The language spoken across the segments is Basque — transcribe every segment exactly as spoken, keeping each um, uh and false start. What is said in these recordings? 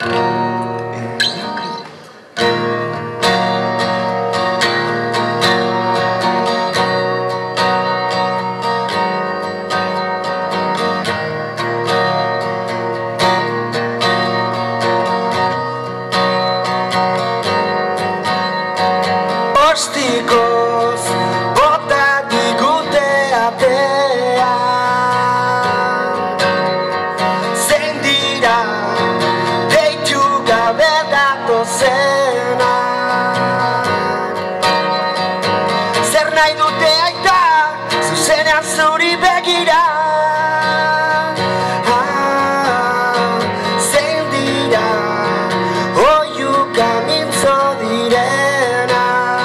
Ostikoz bota digute atea, zein dira deitu gabe datozenak. Zer nahi dute aita zuzenean zuri begira, zein dira oihuka mintzo direna.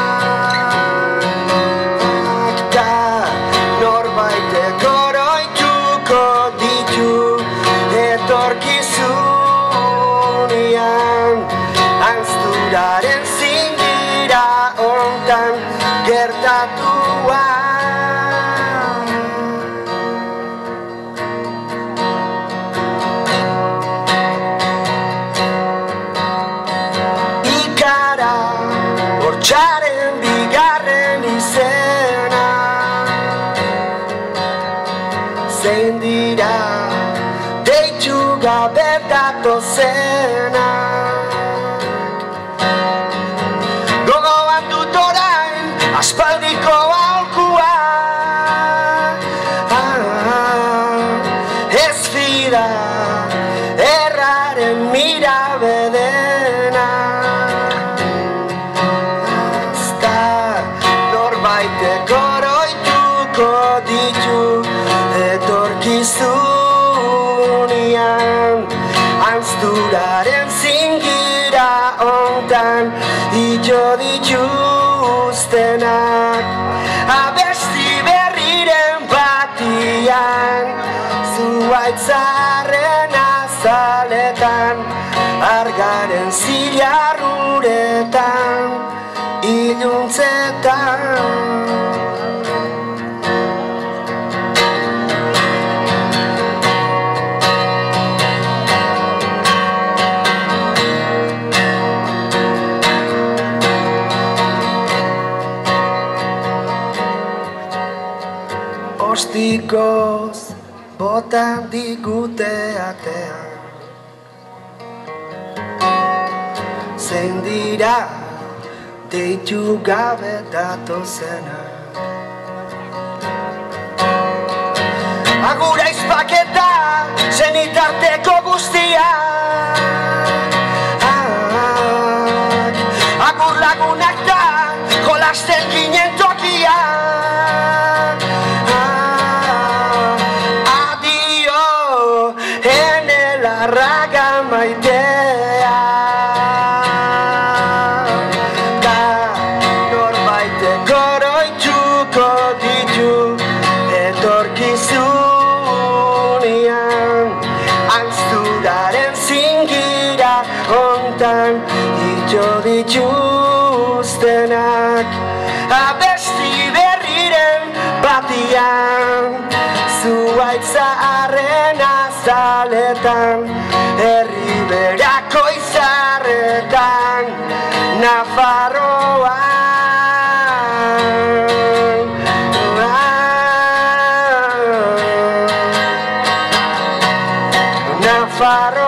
Etorkizunean anzturaren zingira hontan gertatua. Ikara hortxaren bigarren izena, zein dira deitu gabe datozenak. Gogoan dut orain aspaldiko aholkua, ez fida erraren mirabe dena. Ez da norbaitek oroituko ditu etorkizunean anzturaren zingira hontan ito dituztenak. Abesti berriren batian zuhaitzaren azaletan, argaren zilarruretan iluntzetan. Ostikoz bota digute atean, zein dira deitu gabe datozenak. Agura izpaketa zenitarteko guztiak, agur lagunak da jolasten ginen tokiak. Raga maitea, da norbaitek oroituko ditu etorkizunean anzturaren zingira hontan ito dituztenak. Abesti berriren batian zuhaitzaren azaletan, herriberako izarretan, Nafarroan. Nafarroan.